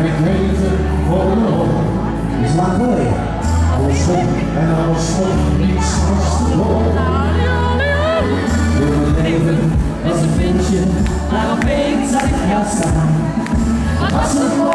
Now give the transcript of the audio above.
En ik weet het voor de hoop. Is lang geleden. Alles goed en alles goed, niets was te hoog. Door mijn leven was een vindje, maar opeens zag ik jou staan. Was het